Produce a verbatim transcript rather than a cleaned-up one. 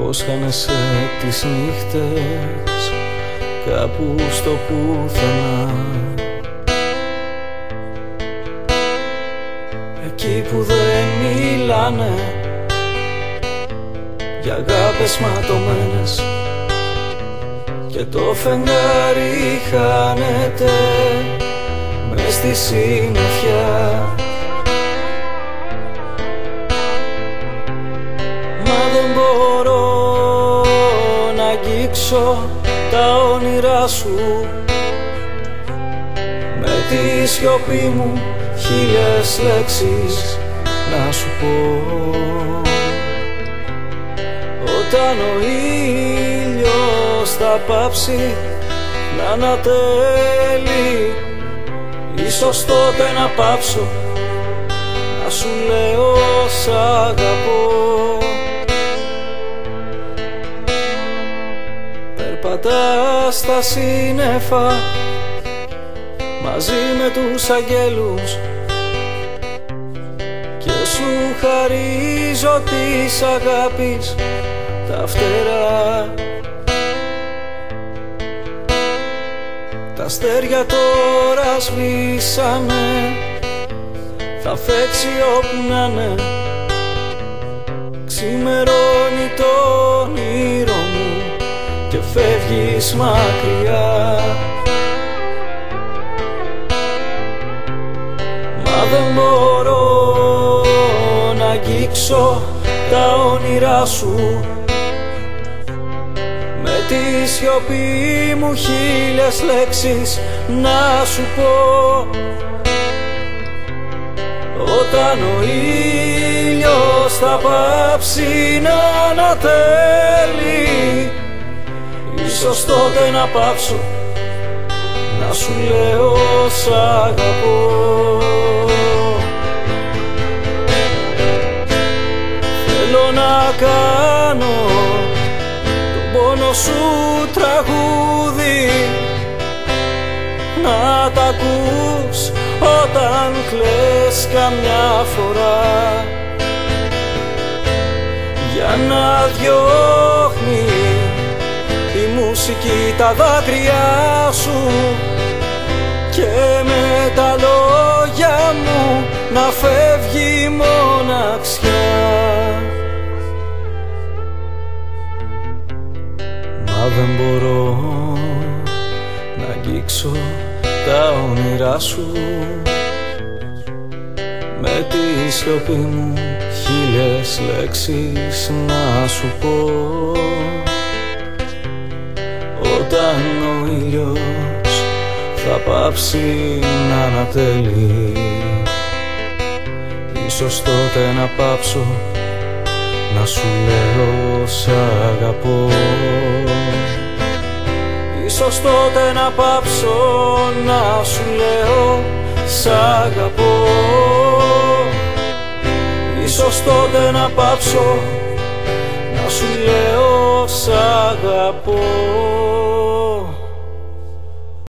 πως χάνεσαι τις νύχτες κάπου στο πουθενά, εκεί που δεν μιλάνε για αγάπες ματωμένες και το φεγγάρι χάνεται μες στη συννεφιά. Μα δεν μπορώ να αγγίξω τα όνειρά σου, με τη σιωπή μου χίλιες λέξεις να σου πω. Όταν ο ήλιος θα πάψει να ανατέλει, ίσως τότε να πάψω να σου λέω σ' αγαπώ. Περπατάς στα σύννεφα μαζί με τους αγγέλους και σου χαρίζω της αγάπης τα φτερά. Τα αστέρια τώρα σβήσανε, θα φέξει όπου να'ναι, ξημερώνει το όνειρο μου και φεύγεις μακριά. Μα δεν μπορώ να αγγίξω τα όνειρά σου, με τη σιωπή μου χίλιες λέξεις να σου πω. Όταν ο ήλιος θα πάψει να ανατέλει, ίσως τότε να πάψω να σου λέω σ' αγαπώ. Θέλω να κάνω τον πόνο σου τραγούδι, να τ' ακούς όταν κλαις καμιά φορά, για να διώχνει η μουσική τα δάκρυά σου και με τα λόγια μου να φεύγει μοναξιά. Μα δεν μπορώ να αγγίξω τα όνειρά σου, με τη σιωπή μου χίλιες λέξεις να σου πω. Όταν ο ήλιος θα πάψει να ανατέλει, ίσως τότε να πάψω να σου λέω σ' αγαπώ. Ίσως τότε να πάψω να σου λέω σ' αγαπώ. Ίσως τότε να πάψω να σου λέω σ' αγαπώ.